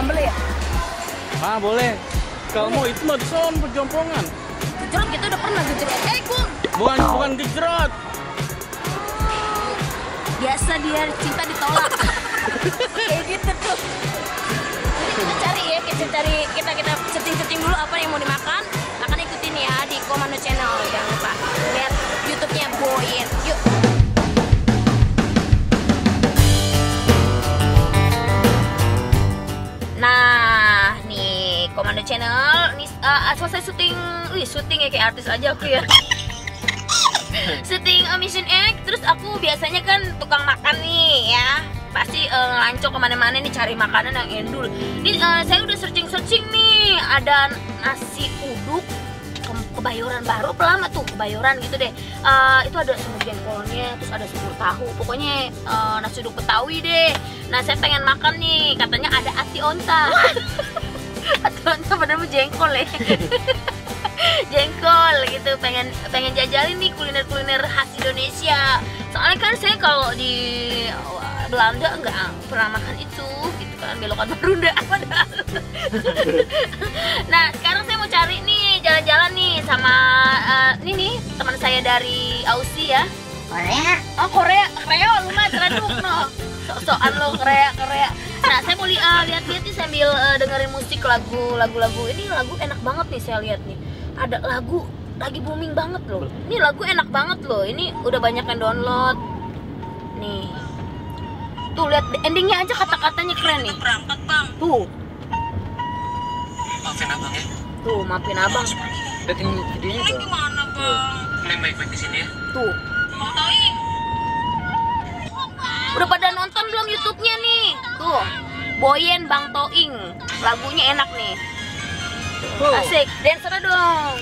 sambel ya? Ah boleh. Kamu itu mah son perjompongan. Gejrot kita udah pernah gejrot. Kum. Bukan gejrot. Biasa dia cinta ditolak. Kayak gitu tuh. Jadi kita cari ya, kita setting dulu apa yang mau dimakan. Akan ikutin ya di Komando Channel, jangan lupa lihat YouTube-nya Boyen. Yuk. Nah, nih Komando Channel, nih selesai syuting ya kayak artis aja aku ya. Syuting Mission X, terus aku biasanya kan tukang makan nih ya. Pasti ngelancong kemana-mana nih cari makanan yang endul. Ini saya udah searching nih, ada nasi uduk Kebayoran Baru, pelama tuh Kebayoran gitu deh. Itu ada semur jengkolnya, terus ada semur tahu. Pokoknya nasi uduk Betawi deh. Nah saya pengen makan nih, katanya ada ati onta. Ati onta bener jengkol ya. Jengkol gitu, pengen jajalin nih kuliner khas Indonesia. Soalnya kan saya kalau di Belanda nggak pernah makan itu gitu kan, belokan Marunda padahal. Nah sekarang saya mau cari nih jalan-jalan nih sama ini nih teman saya dari Aussie ya. Korea. Oh Korea lu mah ceraduk no. Sok-sokan lo Korea. Nah saya mau lihat nih sambil dengerin musik lagu-lagu. Ini lagu enak banget nih saya lihat nih. Ada lagu lagi booming banget loh. Ini lagu enak banget loh. Ini udah banyak yang download. Nih. Tuh lihat endingnya aja kata-katanya keren nih. Berangkat bang. Tuh. Maafin abang ya. Tuh maafin abang. Liatin videonya Ini dong. gimana bang? Neng baik-baik di sini ya. Tuh. Mau tauin? Udah pada nonton belum YouTube-nya nih? Tuh. Boyen Bang Toing. Lagunya enak nih. Asik. Dancer dong.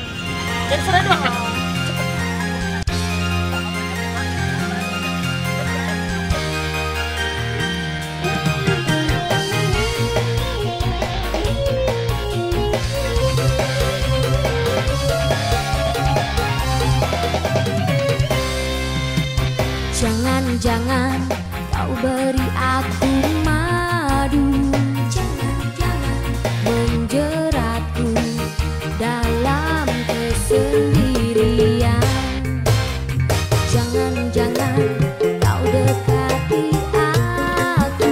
Jangan kau beri aku madu, jangan menjeratku dalam kesendirian. Jangan kau dekati aku,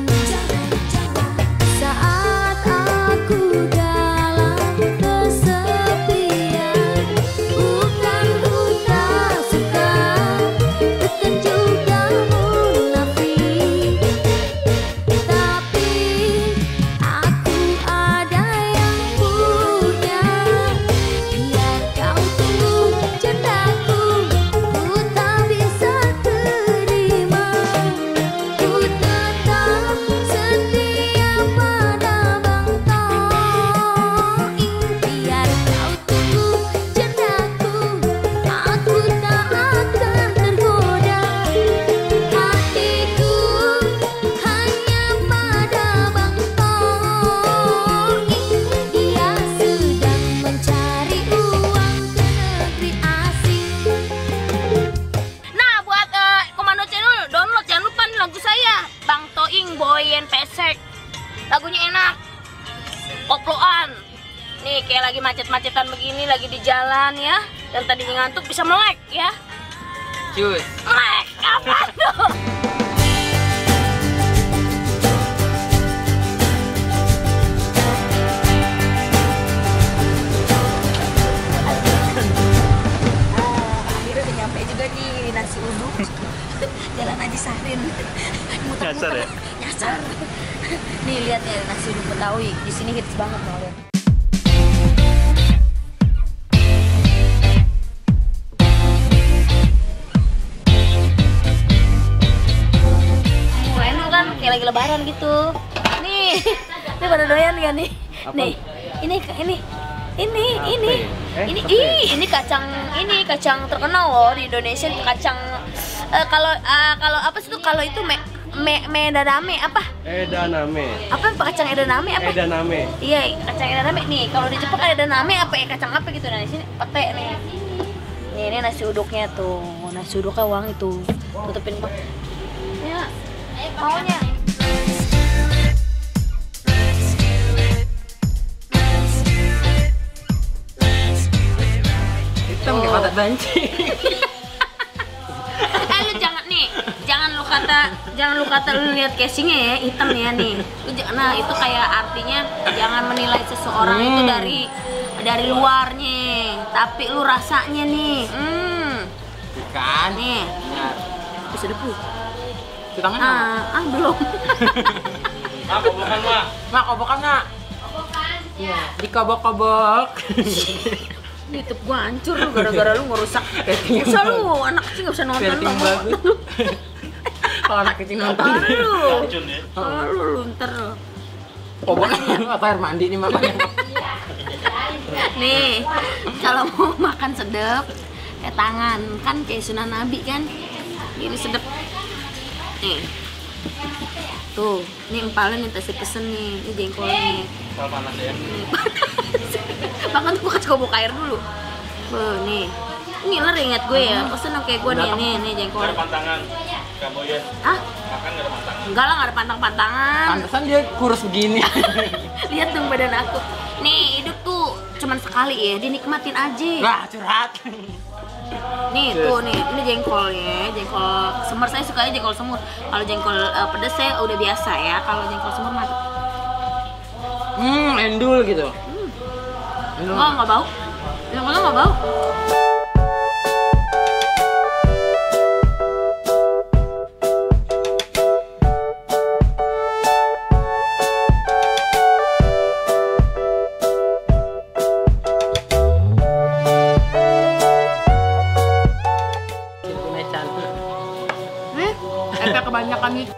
saat aku dalam kesepian. Bukan ku tak suka, bukan juga munafik, tapi aku ada yang punya. Biar kau tunggu cintaku, ku tak bisa terima. Ku tetap setia pada Bang Toing. Biar kau tunggu cintaku, aku tak akan tergoda. Hatiku hanya pada Bang Toing. Dia sedang mencari uang ke negeri asing. Nah buat Komando Channel download, jangan lupa nih lagu saya Bang Toing Boyen Pesek. Lagunya enak, koploan. Nih kayak lagi macet-macetan begini, lagi di jalan ya. Dan tadinya ngantuk bisa melek ya. Cus. Melek apa tuh? Akhirnya udah nyampe juga di nasi uduk. Jalan Aji Sarin. Nyasar ya? Nyasar. Nih lihat ya nasi uduk Betawi. Di sini hits banget loh lihat. Enak kan kayak lagi lebaran gitu. Nih, ini pada doyan kan nih. Apa? Nih, ini kacang terkenal loh di Indonesia. Kacang kalau apa sih tuh, kalau itu medaname apa? Edamame. Apa kacang edamame apa? Edamame. Iya, kacang edamame nih. Kalau di Jepang ada edamame apa ya, kacang apa gitu. Nah, di sini pete nih. Nih, ini nasi uduknya tuh. Nasi uduknya wangi tuh. Tutupin Pak. Ya. Maunya. banci. Lu jangan nih, jangan lu kata lu lihat casingnya ya hitam ya nih. Nah itu kayak artinya jangan menilai seseorang itu dari luarnya, tapi lu rasanya nih. Kan? Nih. Benar. Bisa debu. Di tangan nggak? Belum. Mak, kobokan mak. Mak, kobokan nggak? Iya. Dikobok-kobok. YouTube gua hancur lu gara-gara lu ngerusak. Usah lu, anak kecil nggak bisa nonton. Rating bagus. Kalau anak kecil nonton. Lu ntar. Koboknya apa air mandi nih mak? Nih, kalau mau makan sedep, kayak tangan kan kayak Sunan Nabi kan, ini sedep. Nih, tuh, ini empalnya nih kasih pesen nih, ini jengkolnya. Empal panas ya. Bahkan tuh kasih kobok air dulu. Nih, ini lo ingat gue ya, pesen dong kayak gue nih jengkolnya. Ada pantangan, kamu ya. Ah? Makan nggak ada pantangan. Enggak lah, nggak ada pantang-pantangan. Pantesan dia kurus begini. Lihat dong badan aku. Nih, hidup tuh cuman sekali ya, dinikmatin aja. Lah, curhat. Nih tuh nih, ini jengkolnya, jengkol semur saya sukanya jengkol semur. Kalau jengkol pedas saya udah biasa ya. Kalau jengkol semur mantap. Endul gitu. Endul. Nggak bau. Jengkolnya nggak bau. Efek kebanyakan nih.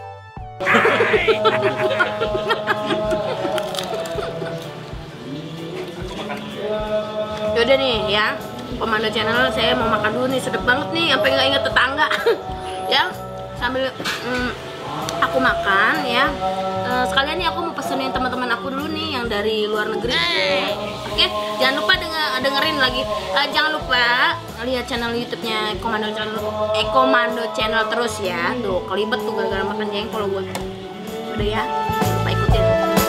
Yaudah nih ya, Komando Channel saya mau makan dulu nih, sedep banget nih, sampai nggak inget tetangga. Ya, sambil aku makan ya. Sekalian nih aku mau pesenin teman-teman aku dulu nih yang dari luar negeri. Oke, jangan lupa dengerin lagi. Jangan lupa lihat channel YouTube-nya Komando Channel terus ya. Duh, kelibet tuh gara-gara makan jengkol gue. Udah ya, jangan lupa ikutin.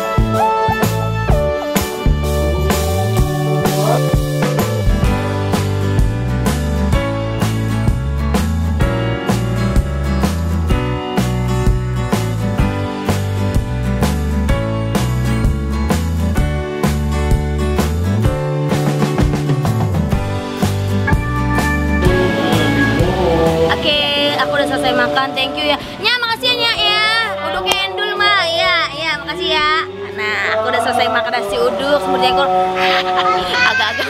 Selesai makan, thank you ya. Nya, makasih ya Nya ya. Uduknya endul mah. Ya, makasih ya. Nah, aku udah selesai makan nasi uduk, semur jengkol. Agak-agak.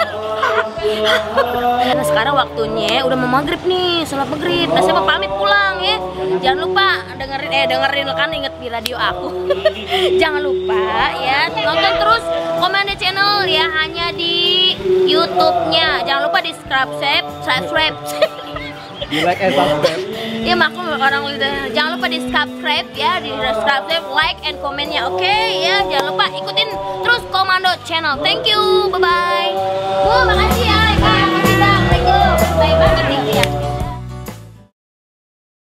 Nah, sekarang waktunya udah mau maghrib nih, sholat maghrib. Nah, saya mau pamit pulang ya. Jangan lupa dengerin kan, inget di radio aku. Jangan lupa ya, nonton terus Komando Channel ya, hanya di YouTube-nya. Jangan lupa di subscribe. Di like and subscribe. Ya maklum orang udah. Jangan lupa di subscribe ya, di subscribe, like and komennya. Oke ya, jangan lupa ikutin terus Komando Channel. Thank you, bye bye.